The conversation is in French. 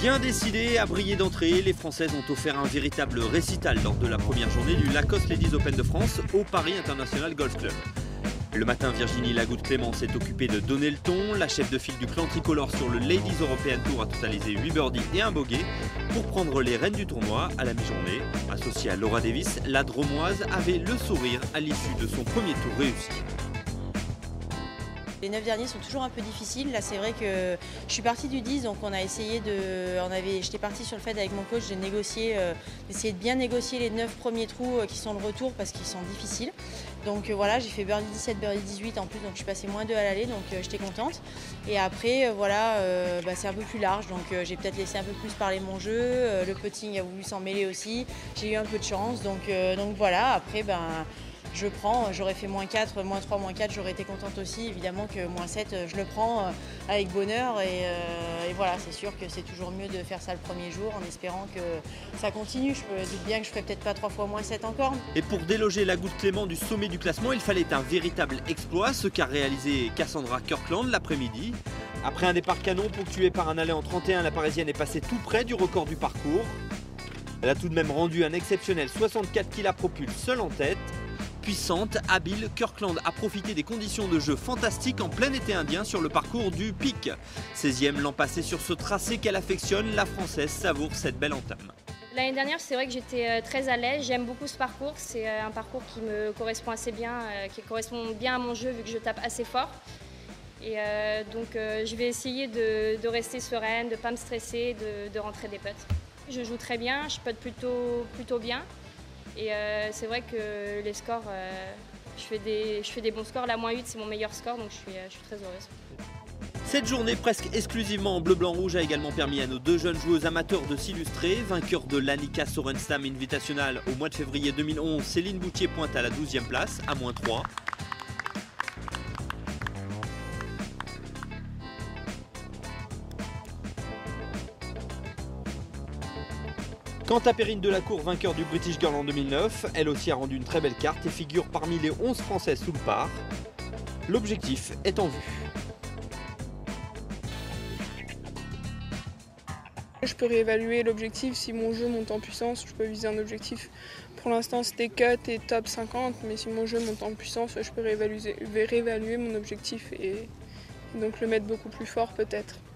Bien décidées à briller d'entrée, les Françaises ont offert un véritable récital lors de la première journée du Lacoste Ladies Open de France au Paris International Golf Club. Le matin, Virginie Lagoutte-Clément s'est occupée de donner le ton. La chef de file du clan tricolore sur le Ladies European Tour a totalisé 8 birdies et un bogey pour prendre les rênes du tournoi à la mi-journée. Associée à Laura Davis, la Dromoise avait le sourire à l'issue de son premier tour réussi. Les 9 derniers sont toujours un peu difficiles. Là, c'est vrai que je suis partie du 10, donc on a essayé j'étais partie sur le fait avec mon coach d'essayer de bien négocier les 9 premiers trous qui sont le retour parce qu'ils sont difficiles. Donc voilà, j'ai fait birdie 17, birdie 18 en plus, donc je suis passée moins 2 à l'aller, donc j'étais contente. Et après, c'est un peu plus large, donc j'ai peut-être laissé un peu plus parler mon jeu. Le putting a voulu s'en mêler aussi. J'ai eu un peu de chance, donc voilà. Après, je prends, j'aurais fait moins 4, moins 3, moins 4, j'aurais été contente aussi. Évidemment que moins 7, je le prends avec bonheur. Et voilà, c'est sûr que c'est toujours mieux de faire ça le premier jour en espérant que ça continue. Je me doute bien que je ferai peut-être pas 3 fois moins 7 encore. Et pour déloger Lagoutte-Clément du sommet du classement, il fallait un véritable exploit, ce qu'a réalisé Cassandra Kirkland l'après-midi. Après un départ canon ponctué par un aller en 31, la Parisienne est passée tout près du record du parcours. Elle a tout de même rendu un exceptionnel 64 qui la propulse seule en tête. Puissante, habile, Kirkland a profité des conditions de jeu fantastiques en plein été indien sur le parcours du Pic. 16e l'an passé sur ce tracé qu'elle affectionne, la Française savoure cette belle entame. L'année dernière, c'est vrai que j'étais très à l'aise, j'aime beaucoup ce parcours, c'est un parcours qui me correspond assez bien, qui correspond bien à mon jeu vu que je tape assez fort. Et je vais essayer de rester sereine, de ne pas me stresser, de rentrer des putts. Je joue très bien, je putte plutôt bien. Et c'est vrai que les scores, je fais des bons scores. La -8, c'est mon meilleur score, donc je suis très heureuse. Cette journée presque exclusivement en bleu-blanc-rouge a également permis à nos deux jeunes joueuses amateurs de s'illustrer. Vainqueur de l'Annika Sorenstam Invitational au mois de février 2011, Céline Boutier pointe à la 12e place, à -3. Quant à Perrine Delacour, vainqueur du British Girl en 2009, elle aussi a rendu une très belle carte et figure parmi les 11 Françaises sous le par. L'objectif est en vue. Je peux réévaluer l'objectif si mon jeu monte en puissance, je peux viser un objectif. Pour l'instant c'était cut et top 50, mais si mon jeu monte en puissance, je peux réévaluer mon objectif et donc le mettre beaucoup plus fort peut-être.